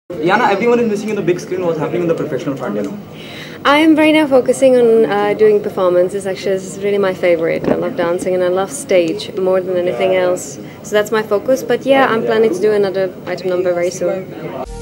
Yana, everyone is missing in the big screen. What's happening on the professional front, I am right now focusing on doing performances. Actually, this is really my favorite. I love dancing and I love stage more than anything else. So that's my focus. But yeah, I'm planning to do another item number very soon.